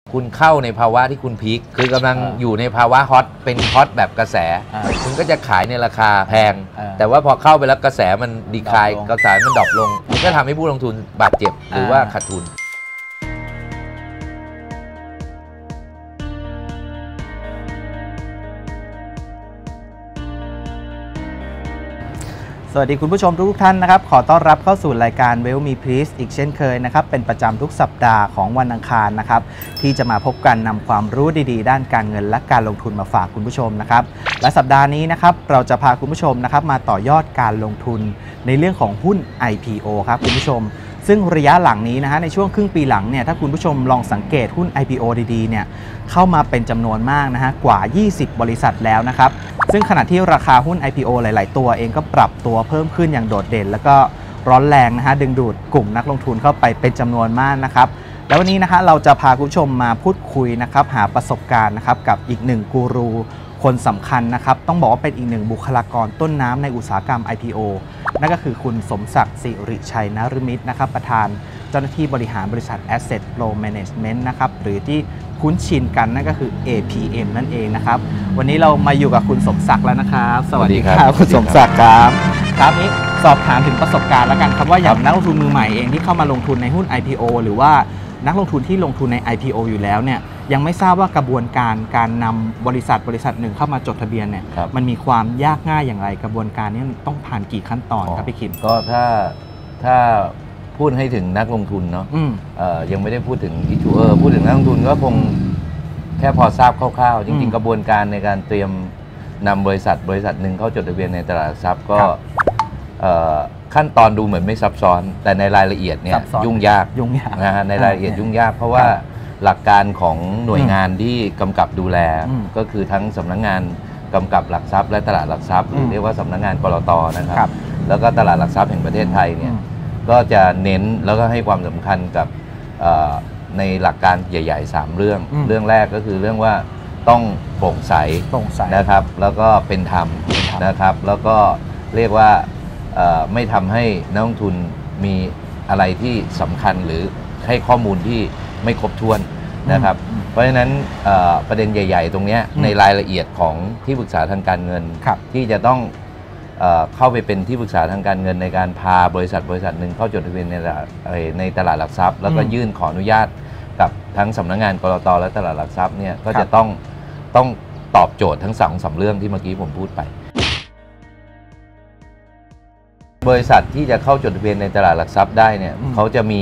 คุณเข้าในภาวะที่คุณพีคคือกำลังอยู่ในภาวะฮอตเป็นฮอตแบบกระแสคุณก็จะขายในราคาแพงแต่ว่าพอเข้าไปแล้วกระแสมันดีคลายกระแสมันดรอปลงมันก็ทำให้ผู้ลงทุนบาดเจ็บหรือว่าขาดทุนสวัสดีคุณผู้ชมทุกท่านนะครับขอต้อนรับเข้าสู่รายการ Wealth Me Please อีกเช่นเคยนะครับเป็นประจำทุกสัปดาห์ของวันอังคารนะครับที่จะมาพบกันนำความรู้ดีๆด้านการเงินและการลงทุนมาฝากคุณผู้ชมนะครับและสัปดาห์นี้นะครับเราจะพาคุณผู้ชมนะครับมาต่อยอดการลงทุนในเรื่องของหุ้น IPO ครับคุณผู้ชมซึ่งระยะหลังนี้นะฮะในช่วงครึ่งปีหลังเนี่ยถ้าคุณผู้ชมลองสังเกตหุ้น IPO ดีๆเนี่ยเข้ามาเป็นจำนวนมากนะฮะกว่า20บริษัทแล้วนะครับซึ่งขณะที่ราคาหุ้น IPO หลายๆตัวเองก็ปรับตัวเพิ่มขึ้นอย่างโดดเด่นแล้วก็ร้อนแรงนะฮะดึงดูดกลุ่มนักลงทุนเข้าไปเป็นจำนวนมากนะครับแล้ววันนี้นะฮะเราจะพาคุณผู้ชมมาพูดคุยนะครับหาประสบการณ์นะครับกับอีกหนึ่งกูรูคนสำคัญนะครับต้องบอกว่าเป็นอีกหนึ่งบุคลากรต้นน้ำในอุตสาหกรรม IPO นั่นก็คือคุณสมศักดิ์สิริชัยนฤมิตรนะครับประธานเจ้าหน้าที่บริหารบริษัท Asset Flow Management นะครับหรือที่คุ้นชินกันนั่นก็คือ APM นั่นเองนะครับวันนี้เรามาอยู่กับคุณสมศักดิ์แล้วนะครับสวัสดีครับคุณสมศักดิ์ครับครับนี้สอบถามถึงประสบการณ์แล้วกันครับว่าอย่างนักลงทุนมือใหม่เองที่เข้ามาลงทุนในหุ้น IPO หรือว่านักลงทุนที่ลงทุนใน IPO อยู่แล้วเนี่ยยังไม่ทราบว่ากระบวนการนำบริษัทหนึ่งเข้ามาจดทะเบียนเนี่ยมันมีความยากง่ายอย่างไรกระบวนการนี้ต้องผ่านกี่ขั้นตอนครับพี่คิมก็ถ้าพูดให้ถึงนักลงทุนเนาะยังไม่ได้พูดถึง issuer พูดถึงนักลงทุนก็คงแค่พอทราบคร่าวๆจริงๆกระบวนการในการเตรียมนำบริษัทหนึ่งเข้าจดทะเบียนในตลาดหลักทรัพย์ก็ขั้นตอนดูเหมือนไม่ซับซ้อนแต่ในรายละเอียดเนี่ยยุ่งยากนะฮะในรายละเอียดยุ่งยากเพราะว่าหลักการของหน่วยงานที่กำกับดูแลก็คือทั้งสำนักงานกำกับหลักทรัพย์และตลาดหลักทรัพย์หรือเรียกว่าสำนักงานกลต.นะครับแล้วก็ตลาดหลักทรัพย์แห่งประเทศไทยเนี่ยก็จะเน้นแล้วก็ให้ความสำคัญกับในหลักการใหญ่ๆ3เรื่องแรกก็คือเรื่องว่าต้องโปร่งใสนะครับแล้วก็เป็นธรรมนะครับแล้วก็เรียกว่าไม่ทำให้นักลงทุนมีอะไรที่สำคัญหรือให้ข้อมูลที่ไม่ครบถ้วนนะครับเพราะฉะนั้นประเด็นใหญ่ๆตรงนี้ในรายละเอียดของที่ปรึกษาทางการเงินที่จะต้องเข้าไปเป็นที่ปรึกษาทางการเงินในการพาบริษัทหนึ่งเข้าจดทะเบียนในตลาดหลักทรัพย์แล้วก็ยื่นขออนุญาตกับทั้งสำนักงานกลต.และตลาดหลักทรัพย์เนี่ยก็จะต้องตอบโจทย์ทั้ง2-3เรื่องที่เมื่อกี้ผมพูดไปบริษัทที่จะเข้าจดทะเบียนในตลาดหลักทรัพย์ได้เนี่ยเขาจะมี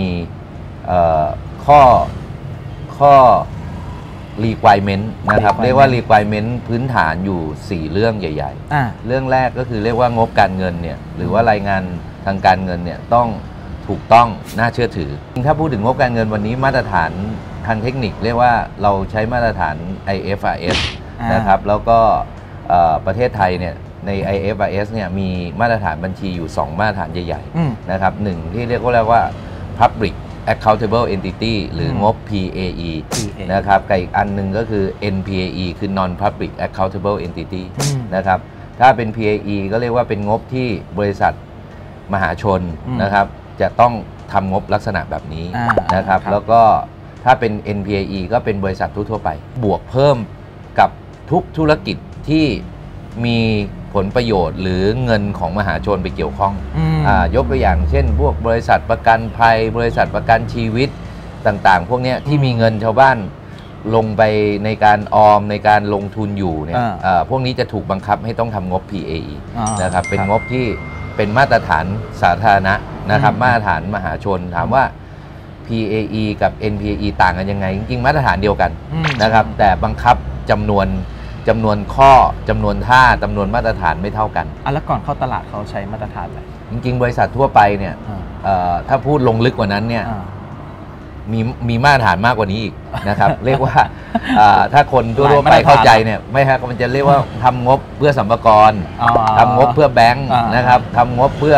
ข้อ requirement นะครับเรียกว่า requirement พื้นฐานอยู่4เรื่องใหญ่ๆเรื่องแรกก็คือเรียกว่างบการเงินเนี่ยหรือว่ารายงานทางการเงินเนี่ยต้องถูกต้องน่าเชื่อถือถ้าพูดถึงงบการเงินวันนี้มาตรฐานทางเทคนิคเรียกว่าเราใช้มาตรฐาน IFRS นะครับแล้วก็ประเทศไทยเนี่ยใน IFRS เนี่ยมีมาตรฐานบัญชีอยู่2มาตรฐานใหญ่ๆนะครับหนึ่งที่เรียกว่า Public Accountable Entity หรืองบ PAE นะครับกับอีกอันหนึ่งก็คือ NPAE คือ Non Public Accountable Entity นะครับถ้าเป็น PAE ก็เรียกว่าเป็นงบที่บริษัทมหาชนนะครับจะต้องทำงบลักษณะแบบนี้นะครับแล้วก็ถ้าเป็น NPAE ก็เป็นบริษัททั่วไปบวกเพิ่มกับทุกธุรกิจที่มีผลประโยชน์หรือเงินของมหาชนไปเกี่ยวข้องยกตัวอย่างเช่นพวกบริษัทประกันภัยบริษัทประกันชีวิตต่างๆพวกนี้ที่มีเงินชาวบ้านลงไปในการออมในการลงทุนอยู่เนี่ยพวกนี้จะถูกบังคับให้ต้องทำงบ PAE นะครับเป็นงบที่เป็นมาตรฐานสาธารณะนะครับมาตรฐานมหาชนถามว่า PAE กับ NPAE ต่างกันยังไงจริงๆมาตรฐานเดียวกันนะครับแต่บังคับจำนวนข้อจำนวนท่าจำนวนมาตรฐานไม่เท่ากันแล้วก่อนเข้าตลาดเขาใช้มาตรฐานอะไรจริงๆบริษัททั่วไปเนี่ยถ้าพูดลงลึกกว่านั้นเนี่ยมีมาตรฐานมากกว่านี้อีกนะครับเรียกว่าถ้าคนทั่วไปเข้าใจเนี่ยไม่ฮะมันจะเรียกว่าทำงบเพื่อสรรพากรทำงบเพื่อแบงค์นะครับทำงบเพื่อ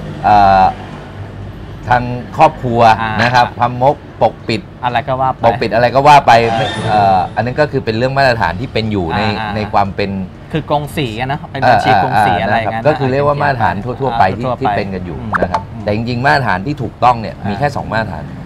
ทางครอบครัวนะครับทำงบปกปิดอะไรก็ว่าไปอันนั้นก็คือเป็นเรื่องมาตรฐานที่เป็นอยู่ในความเป็นคือกงสีนะเป็นบัญชีกงสีอะไรกันก็คือเรียกว่ามาตรฐานทั่วไปที่เป็นกันอยู่นะครับแต่จริงๆมาตรฐานที่ถูกต้องเนี่ยมีแค่2มาตรฐาน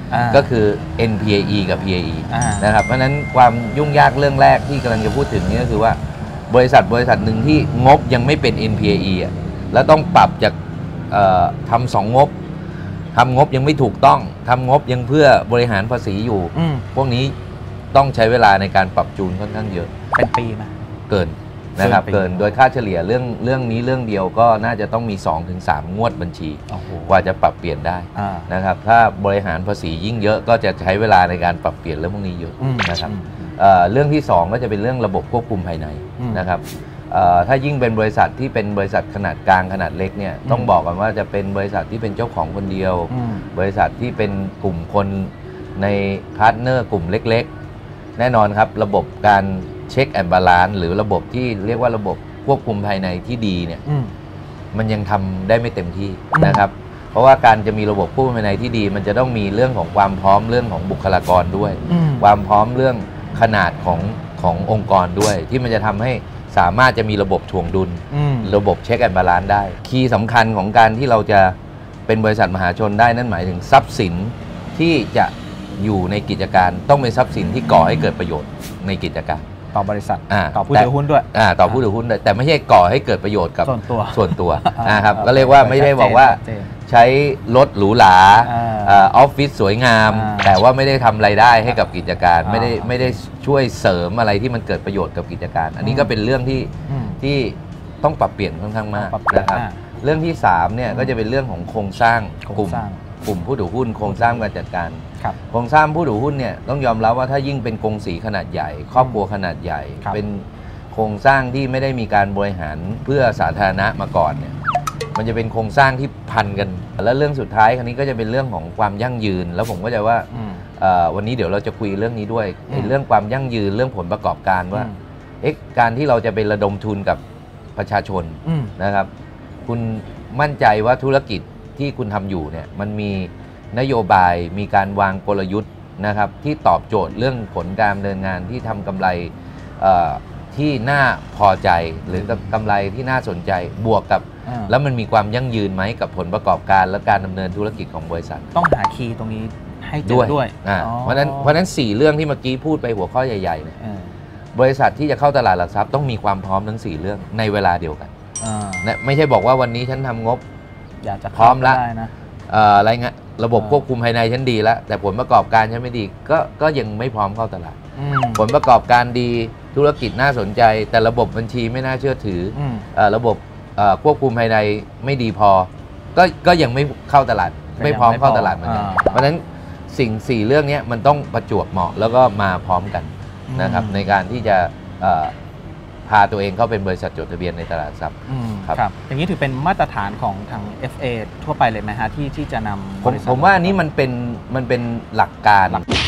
ก็คือ NPAE กับ PAE นะครับเพราะฉะนั้นความยุ่งยากเรื่องแรกที่กำลังจะพูดถึงนี่ก็คือว่าบริษัทหนึ่งที่งบยังไม่เป็น NPAE แล้วต้องปรับจากทำ2 งบทำงบยังไม่ถูกต้องทำงบยังเพื่อบริหารภาษีอยู่พวกนี้ต้องใช้เวลาในการปรับจูนค่อนข้างเยอะเป็นปีไหมเกินนะครับเกินโดยค่าเฉลี่ยเรื่องนี้เรื่องเดียวก็น่าจะต้องมี 2-3 งวดบัญชีกว่าจะปรับเปลี่ยนได้นะครับถ้าบริหารภาษียิ่งเยอะก็จะใช้เวลาในการปรับเปลี่ยนเรื่องพวกนี้เยอะนะครับเรื่องที่2ก็จะเป็นเรื่องระบบควบคุมภายในนะครับถ้ายิ่งเป็นบริษัทที่เป็นบริษัทขนาดกลางขนาดเล็กเนี่ยต้องบอกกันว่าจะเป็นบริษัทที่เป็นเจ้าของคนเดียวบริษัทที่เป็นกลุ่มคนในพาร์ทเนอร์กลุ่มเล็กๆแน่นอนครับระบบการเช็คแอนด์บาลานซ์หรือระบบที่เรียกว่าระบบควบคุมภายในที่ดีเนี่ยมันยังทำได้ไม่เต็มที่นะครับเพราะว่าการจะมีระบบควบคุมภายในที่ดีมันจะต้องมีเรื่องของความพร้อมเรื่องของบุคลากรด้วยความพร้อมเรื่องขนาดขององค์กรด้วยที่มันจะทำให้สามารถจะมีระบบถ่วงดุลระบบเช็คแอนด์บาลานซ์ได้คีย์สำคัญของการที่เราจะเป็นบริษัทมหาชนได้นั่นหมายถึงทรัพย์สินที่จะอยู่ในกิจการต้องเป็นทรัพย์สินที่ก่อให้เกิดประโยชน์ในกิจการต่อบริษัทต่อผู้ถือหุ้นด้วยต่อผู้ถือหุ้นด้วยแต่ไม่ใช่ก่อให้เกิดประโยชน์กับส่วนตัวนะครับก็เรียกว่าไม่ได้บอกว่าใช้รถหรูหราออฟฟิศสวยงามแต่ว่าไม่ได้ทำรายได้ให้กับกิจการไม่ได้ช่วยเสริมอะไรที่มันเกิดประโยชน์กับกิจการอันนี้ก็เป็นเรื่องที่ต้องปรับเปลี่ยนค่อนข้างมากนะครับเรื่องที่3เนี่ยก็จะเป็นเรื่องของโครงสร้างกลุ่มผู้ถือหุ้นโครงสร้างการจัดการโครงสร้างผู้ถือหุ้นเนี่ยต้องยอมรับว่าถ้ายิ่งเป็นกงสีขนาดใหญ่ครอบครัวขนาดใหญ่เป็นโครงสร้างที่ไม่ได้มีการบริหารเพื่อสาธารณะมาก่อนเนี่ยมันจะเป็นโครงสร้างที่พันกันแล้วเรื่องสุดท้ายครั้นี้ก็จะเป็นเรื่องของความยั่งยืนแล้วผมก็จะว่าวันนี้เดี๋ยวเราจะคุยเรื่องนี้ด้วยเรื่องความยั่งยืนเรื่องผลประกอบการว่าการที่เราจะไประดมทุนกับประชาชนนะครับคุณมั่นใจว่าธุรกิจที่คุณทำอยู่เนี่ยมันมีนโยบายมีการวางกลยุทธ์นะครับที่ตอบโจทย์เรื่องผลการดำเนินงานที่ทำกำไรที่น่าพอใจหรือกำไรที่น่าสนใจบวกกับแล้วมันมีความยั่งยืนไหมกับผลประกอบการและการดำเนินธุรกิจของบริษัทต้องหาคีย์ตรงนี้ให้เจอด้วยเพราะฉะนั้น4เรื่องที่เมื่อกี้พูดไปหัวข้อใหญ่ๆเนี่ยบริษัทที่จะเข้าตลาดหลักทรัพย์ต้องมีความพร้อมทั้ง4เรื่องในเวลาเดียวกันไม่ใช่บอกว่าวันนี้ฉันทำงบอยากจะพร้อมแล้วอะไรเงี้ยระบบควบคุมภายในฉันดีแล้วแต่ผลประกอบการฉันไม่ดีก็ยังไม่พร้อมเข้าตลาดผลประกอบการดีธุรกิจน่าสนใจแต่ระบบบัญชีไม่น่าเชื่อถือระบบควบคุมภายในไม่ดีพอก็ยังไม่เข้าตลาดไม่พร้อมเข้าตลาดเหมือนกันเพราะฉะนั้นสิ่ง4เรื่องนี้มันต้องประจวบเหมาะแล้วก็มาพร้อมกันนะครับในการที่จะพาตัวเองเข้าเป็นบริษัทจดทะเบียนในตลาดทรัพย์ครับอย่างนี้ถือเป็นมาตรฐานของทาง FA ทั่วไปเลยไหมฮะที่จะนำผมว่าอันนี้มันเป็นหลักการ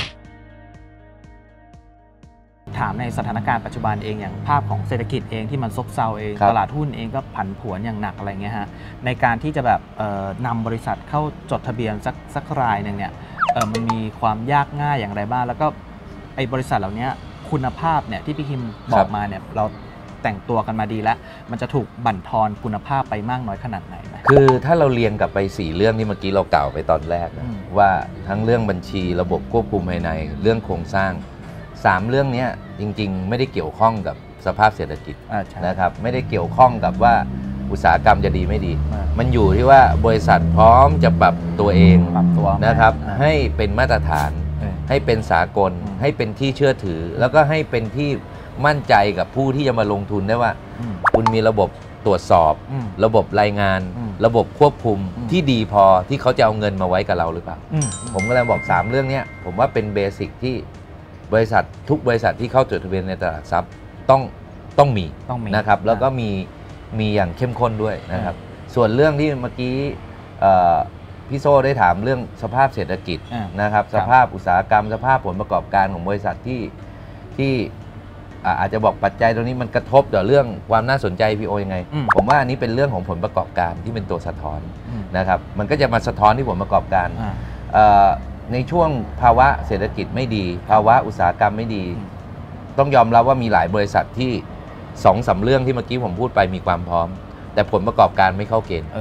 ถามในสถานการณ์ปัจจุบันเองอย่างภาพของเศรษฐกิจเองที่มันซบเซาเองตลาดหุ้นเองก็ผันผวนอย่างหนักอะไรเงี้ยฮะในการที่จะแบบนำบริษัทเข้าจดทะเบียนสักรายหนึ่งเนี่ยมันมีความยากง่ายอย่างไรบ้างแล้วก็ไอ้บริษัทเหล่านี้คุณภาพเนี่ยที่พี่คิมบอกมาเนี่ยเราแต่งตัวกันมาดีแล้วมันจะถูกบั่นทอนคุณภาพไปมากน้อยขนาดไหนไหมคือถ้าเราเรียงกลับไป4เรื่องที่เมื่อกี้เรากล่าวไปตอนแรกนะว่าทั้งเรื่องบัญชีระบบควบคุมภายในเรื่องโครงสร้าง3เรื่องนี้จริงๆไม่ได้เกี่ยวข้องกับสภาพเศรษฐกิจนะครับไม่ได้เกี่ยวข้องกับว่าอุตสาหกรรมจะดีไม่ดีมันอยู่ที่ว่าบริษัทพร้อมจะปรับตัวเองนะครับให้เป็นมาตรฐานให้เป็นสากลให้เป็นที่เชื่อถือแล้วก็ให้เป็นที่มั่นใจกับผู้ที่จะมาลงทุนได้ว่าคุณมีระบบตรวจสอบระบบรายงานระบบควบคุมที่ดีพอที่เขาจะเอาเงินมาไว้กับเราหรือเปล่าผมก็เลยบอก3เรื่องนี้ผมว่าเป็นเบสิกที่บริษัททุกบริษัทที่เข้าจดทะเบียนในตลาดทรัพย์ต้องมีนะครับแล้วก็มีอย่างเข้มข้นด้วยนะครับส่วนเรื่องที่เมื่อกี้พี่โซ่ได้ถามเรื่องสภาพเศรษฐกิจนะครับสภาพอุตสาหกรรมสภาพผลประกอบการของบริษัทที่อาจจะบอกปัจจัยตรงนี้มันกระทบต่อเรื่องความน่าสนใจพี่โอยังไงผมว่าอันนี้เป็นเรื่องของผลประกอบการที่เป็นตัวสะท้อนนะครับมันก็จะมาสะท้อนที่ผลประกอบการในช่วงภาวะเศรษฐกิจไม่ดีภาวะอุตสาหกรรมไม่ดีต้องยอมรับว่ามีหลายบริษัทที่2-3 เรื่องที่เมื่อกี้ผมพูดไปมีความพร้อมแต่ผลประกอบการไม่เข้าเกณฑ์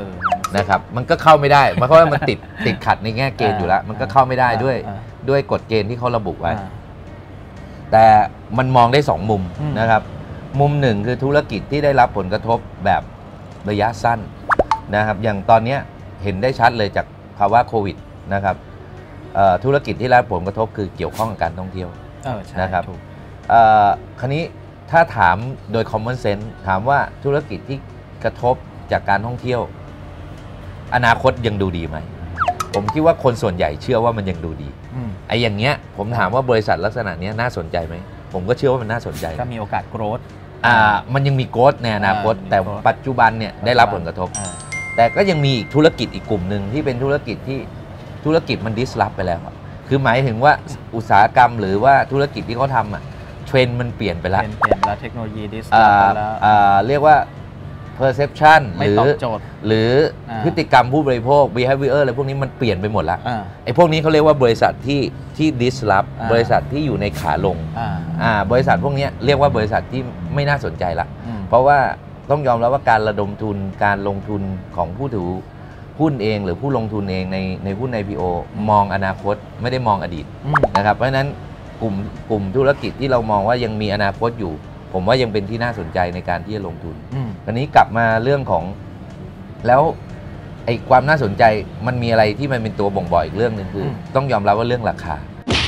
นะครับมันก็เข้าไม่ได้เพราะว่ามันติดขัดในแง่เกณฑ์อยู่แล้วมันก็เข้าไม่ได้ด้วยกฎเกณฑ์ที่เขาระบุไว้แต่มันมองได้2มุมนะครับมุมหนึ่งคือธุรกิจที่ได้รับผลกระทบแบบระยะสั้นนะครับอย่างตอนนี้เห็นได้ชัดเลยจากภาวะโควิดนะครับธุรกิจที่ได้รับผลกระทบคือเกี่ยวข้องกับการท่องเที่ยวนะครับคราวนี้ถ้าถามโดย common sense ถามว่าธุรกิจที่กระทบจากการท่องเที่ยวอนาคตยังดูดีไหมผมคิดว่าคนส่วนใหญ่เชื่อว่ามันยังดูดีไอ้อย่างเงี้ยผมถามว่าบริษัทลักษณะนี้น่าสนใจไหมผมก็เชื่อว่ามันน่าสนใจก็มีโอกาสโกรธมันยังมีโกรธในอนาคตแต่ปัจจุบันเนี่ยได้รับผลกระทบแต่ก็ยังมีอีกธุรกิจอีกกลุ่มหนึ่งที่เป็นธุรกิจมันดิสลอฟไปแล้วคือหมายถึงว่าอุตสาหกรรมหรือว่าธุรกิจที่เขาทำเทรนด์มันเปลี่ยนไปแล้วเทคโนโลยีดิสลอฟไปแล้วเรียกว่า perception หรือพฤติกรรมผู้บริโภค behavior อะไรพวกนี้มันเปลี่ยนไปหมดแล้วไอ้พวกนี้เขาเรียกว่าบริษัทที่ disrupt บริษัทที่อยู่ในขาลงบริษัทพวกนี้เรียกว่าบริษัทที่ไม่น่าสนใจละเพราะว่าต้องยอมรับว่าการระดมทุนการลงทุนของผู้ถือหุ้นเองหรือผู้ลงทุนเองในหุ้น IPO มองอนาคตไม่ได้มองอดีตนะครับเพราะฉะนั้นกลุ่มธุรกิจที่เรามองว่ายังมีอนาคตอยู่ผมว่ายังเป็นที่น่าสนใจในการที่จะลงทุนคราวนี้กลับมาเรื่องของแล้วไอ้ความน่าสนใจมันมีอะไรที่มันเป็นตัวบ่งบอกอีกเรื่องหนึ่งคือต้องยอมรับว่าเรื่องราคา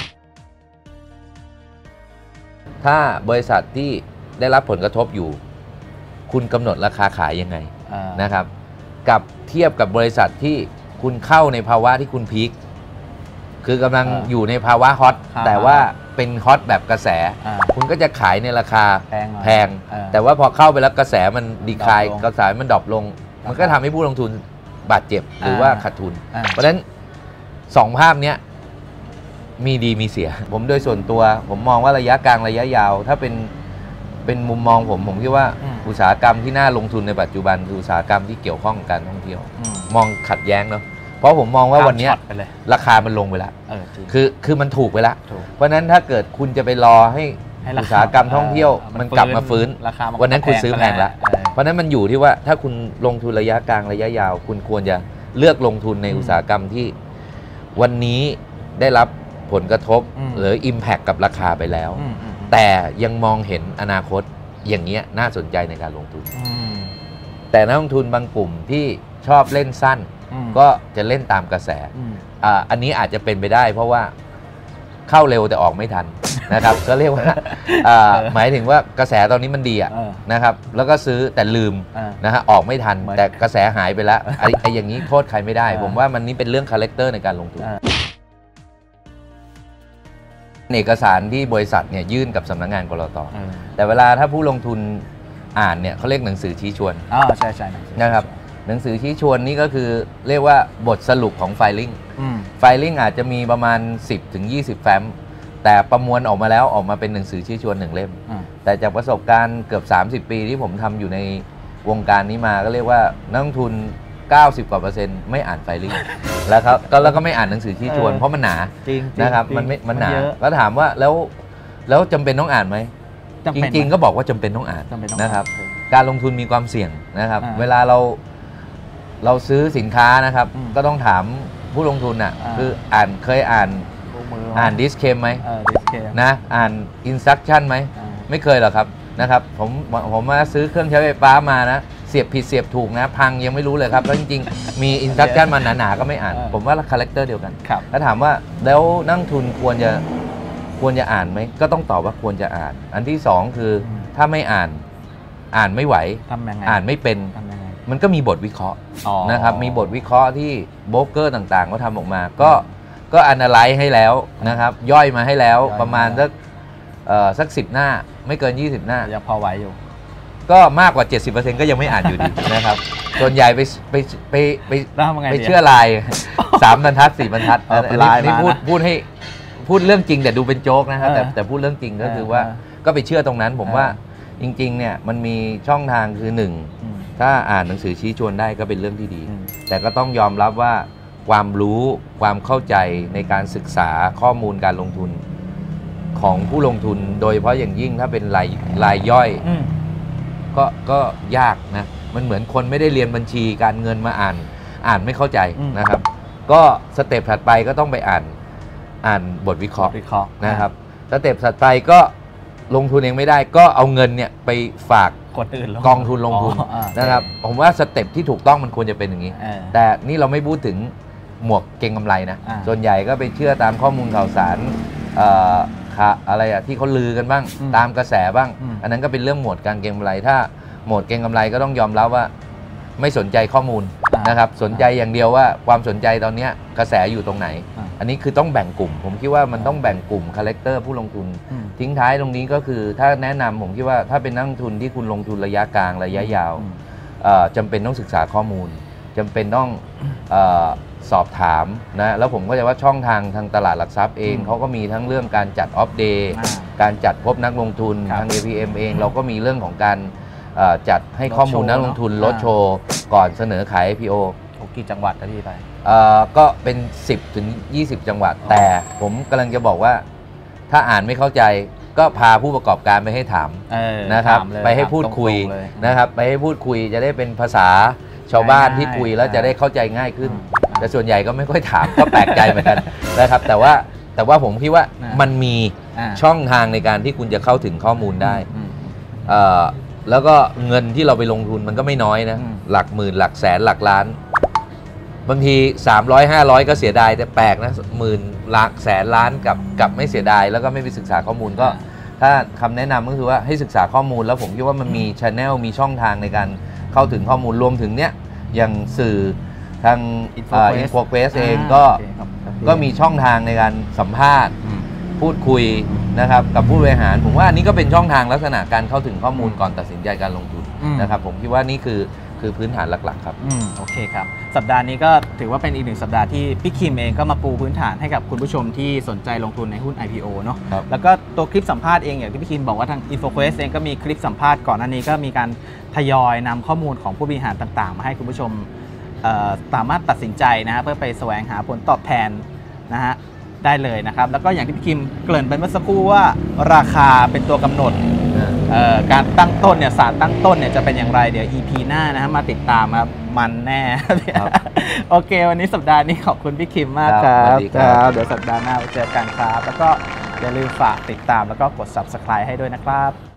ถ้าบริษัทที่ได้รับผลกระทบอยู่คุณกำหนดราคาขายยังไงนะครับกับเทียบกับบริษัทที่คุณเข้าในภาวะที่คุณพีคคือกำลังอยู่ในภาวะฮอตแต่ว่าเป็นฮอตแบบกระแสคุณก็จะขายในราคาแพงแต่ว่าพอเข้าไปแล้วกระแสมันดีคลายกระแสมันดรอปลงมันก็ทำให้ผู้ลงทุนบาดเจ็บหรือว่าขาดทุนเพราะฉะนั้น2ภาพนี้มีดีมีเสียผมโดยส่วนตัวผมมองว่าระยะกลางระยะยาวถ้าเป็นมุมมองผมคิดว่าอุตสาหกรรมที่น่าลงทุนในปัจจุบันคืออุตสาหกรรมที่เกี่ยวข้องกับการท่องเที่ยวมองขัดแย้งเนาะเพราะผมมองว่าวันนี้ราคามันลงไปแล้วคือมันถูกไปแล้วเพราะนั้นถ้าเกิดคุณจะไปรอให้อุตสาหกรรมท่องเที่ยวมันกลับมาฟื้นวันนั้นคุณซื้อแพงแล้วเพราะนั้นมันอยู่ที่ว่าถ้าคุณลงทุนระยะกลางระยะยาวคุณควรจะเลือกลงทุนในอุตสาหกรรมที่วันนี้ได้รับผลกระทบหรือ Impact กับราคาไปแล้วแต่ยังมองเห็นอนาคตอย่างเงี้ยน่าสนใจในการลงทุนแต่นักลงทุนบางกลุ่มที่ชอบเล่นสั้นก็จะเล่นตามกระแสอันนี้อาจจะเป็นไปได้เพราะว่าเข้าเร็วแต่ออกไม่ทันนะครับก็เรียกว่าหมายถึงว่ากระแสตอนนี้มันดีนะครับแล้วก็ซื้อแต่ลืมนะฮะออกไม่ทันแต่กระแสหายไปแล้วไอ้อย่างนี้โทษใครไม่ได้ผมว่ามันนี่เป็นเรื่องคาแรคเตอร์ในการลงทุนเอกสารที่บริษัทเนี่ยยื่นกับสำนักงานกลต.แต่เวลาถ้าผู้ลงทุนอ่านเนี่ยเขาเรียกหนังสือชี้ชวนใช่นะครับหนังสือชี้ชวนนี่ก็คือเรียกว่าบทสรุปของไฟลิ่งอาจจะมีประมาณ 10-20 แฟ้มแต่ประมวลออกมาแล้วออกมาเป็นหนังสือชี้ชวน1 เล่มแต่จากประสบการณ์เกือบ30 ปีที่ผมทำอยู่ในวงการนี้มาก็เรียกว่านักลงทุน90 กว่า%ไม่อ่านไฟลิ่งแล้วครับแล้วก็ไม่อ่านหนังสือชี้ชวนเพราะมันหนานะครับมันหนาก็ถามว่าแล้วจำเป็นต้องอ่านไหมจริงๆก็บอกว่าจำเป็นต้องอ่านนะครับการลงทุนมีความเสี่ยงนะครับเวลาเราซื้อสินค้านะครับก็ต้องถามผู้ลงทุนคือเคยอ่านดิสเคมไหมนะอ่านอินสตรัคชั่นไหมไม่เคยหรอกครับนะครับผมมาซื้อเครื่องใช้ไฟฟ้ามานะเสียบผิดเสียบถูกนะพังยังไม่รู้เลยครับแล้วจริงๆมีอินสตรัคชั่นมาหนาๆก็ไม่อ่านผมว่าคาแรคเตอร์เดียวกันแล้วถามว่าแล้วนักทุนควรจะอ่านไหมก็ต้องตอบว่าควรจะอ่านอันที่2คือถ้าไม่อ่านไม่ไหวอ่านไม่เป็นมันก็มีบทวิเคราะห์นะครับมีบทวิเคราะห์ที่โบรกเกอร์ต่างๆเขาทำออกมาก็analyzeให้แล้วนะครับย่อยมาให้แล้วประมาณสัก10 หน้าไม่เกิน20 หน้ายังพอไหวอยู่ก็มากกว่า 70% ก็ยังไม่อ่านอยู่ดีนะครับส่วนใหญ่ไปเชื่อลาย3 บรรทัด 4 บรรทัดนี่พูดเรื่องจริงแต่ดูเป็นโจ๊กนะครับแต่พูดเรื่องจริงก็คือว่าก็ไปเชื่อตรงนั้นผมว่าจริงๆเนี่ยมันมีช่องทางคือ1ถ้าอ่านหนังสือชี้ชวนได้ก็เป็นเรื่องที่ดีแต่ก็ต้องยอมรับว่าความรู้ความเข้าใจในการศึกษาข้อมูลการลงทุนของผู้ลงทุนโดยเฉพาะอย่างยิ่งถ้าเป็นรายย่อยก็ยากนะมันเหมือนคนไม่ได้เรียนบัญชีการเงินมาอ่านอ่านไม่เข้าใจนะครับก็สเต็ปถัดไปก็ต้องไปอ่านบทวิเคราะห์นะครับสเต็ปถัดไปก็ลงทุนเองไม่ได้ก็เอาเงินเนี่ยไปฝากคนอื่นกองทุนลงทุนนะครับผมว่าสเต็ปที่ถูกต้องมันควรจะเป็นอย่างนี้แต่นี่เราไม่พูดถึงหมวกเก็งกำไรนะส่วนใหญ่ก็ไปเชื่อตามข้อมูลข่าวสารอะไรที่เขาลือกันบ้างตามกระแสบ้างอันนั้นก็เป็นเรื่องหมวดการเก็งกำไรถ้าหมวดเก็งกำไรก็ต้องยอมรับว่าไม่สนใจข้อมูลนะครับสนใจอย่างเดียวว่าความสนใจตอนนี้กระแสอยู่ตรงไหนอันนี้คือต้องแบ่งกลุ่มผมคิดว่ามันต้องแบ่งกลุ่มคาแรคเตอร์ผู้ลงทุนทิ้งท้ายตรงนี้ก็คือถ้าแนะนำผมคิดว่าถ้าเป็นนักลงทุนที่คุณลงทุนระยะกลางระยะยาวจำเป็นต้องศึกษาข้อมูลจำเป็นต้องสอบถามนะแล้วผมก็จะว่าช่องทางตลาดหลักทรัพย์เองเขาก็มีทั้งเรื่องการจัดออฟเดย์การจัดพบนักลงทุนทาง APM เองเราก็มีเรื่องของการจัดให้ข้อมูลนักลงทุนลดโชว์ก่อนเสนอขาย IPO กี่จังหวัดที่ไปก็เป็น10 ถึง 20 จังหวัดแต่ผมกำลังจะบอกว่าถ้าอ่านไม่เข้าใจก็พาผู้ประกอบการไปให้ถามนะครับไปให้พูดคุยนะครับไปให้พูดคุยจะได้เป็นภาษาชาวบ้านที่คุยแล้วจะได้เข้าใจง่ายขึ้นแต่ส่วนใหญ่ก็ไม่ค่อยถามก็แปลกใจเหมือนกันนะครับแต่ว่าผมคิดว่ามันมีช่องทางในการที่คุณจะเข้าถึงข้อมูลได้แล้วก็เงินที่เราไปลงทุนมันก็ไม่น้อยนะหลักหมื่นหลักแสนหลักล้านบางที300-500ก็เสียดายแต่แปลกนะหมื่นหลักแสนล้านกับไม่เสียดายแล้วก็ไม่ไปศึกษาข้อมูลก็ถ้าคำแนะนำก็คือว่าให้ศึกษาข้อมูลแล้วผมคิดว่ามันมีช anel มีช่องทางในการเข้าถึงข้อมูลรวมถึงเนี้ยอย่างสื่อทางInfoQuest เองก็มีช่องทางในการสัมภาษณ์พูดคุยนะครับกับผู้บริหารผมว่าอันนี้ก็เป็นช่องทางลักษณะการเข้าถึงข้อมูลก่อนตัดสินใจการลงทุนนะครับผมคิดว่านี่คือพื้นฐานหลักๆครับโอเคครับสัปดาห์นี้ก็ถือว่าเป็นอีกหนึ่งสัปดาห์ที่พี่คิมเองก็มาปูพื้นฐานให้กับคุณผู้ชมที่สนใจลงทุนในหุ้น IPO เนาะแล้วก็ตัวคลิปสัมภาษณ์เองอย่างที่พี่คิมบอกว่าทาง InfoQuest เองก็มีคลิปสัมภาษณ์ก่อนหน้านี้ก็มีการทยอยนำข้อมูลของผู้บริหารต่างๆมาให้คุณผู้ชมสามารถตัดสินใจนะเพื่อไปแสวงหาผลตอบแทนนะฮะได้เลยนะครับแล้วก็อย่างที่พี่คิมเกริ่นไปเมื่อสักครู่ว่าราคาเป็นตัวกำหนดการตั้งต้นเนี่ยศาสตร์ตั้งต้นเนี่ยจะเป็นอย่างไรเดี๋ยว EP หน้านะฮะมาติดตามครับมันแน่โอเควันนี้สัปดาห์นี้ขอบคุณพี่คิมมากครับเดี๋ยวสัปดาห์หน้าเจอกันครับแล้วก็อย่าลืมฝากติดตามแล้วก็กด Subscribe ให้ด้วยนะครับ